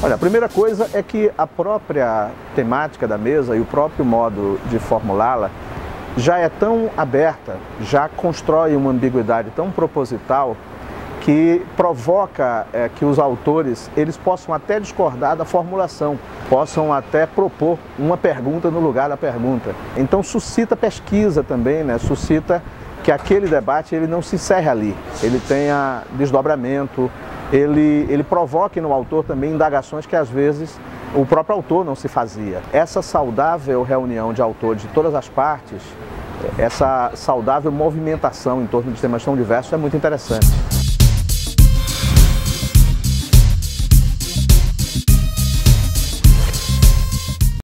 Olha, a primeira coisa é que a própria temática da mesa e o próprio modo de formulá-la já é tão aberta, já constrói uma ambiguidade tão proposital que provoca que os autores eles possam até discordar da formulação, possam até propor uma pergunta no lugar da pergunta. Então suscita pesquisa também, né? Suscita que aquele debate ele não se encerre ali, ele tenha desdobramento, ele provoque no autor também indagações que às vezes o próprio autor não se fazia. Essa saudável reunião de autores de todas as partes, essa saudável movimentação em torno de temas tão diversos é muito interessante.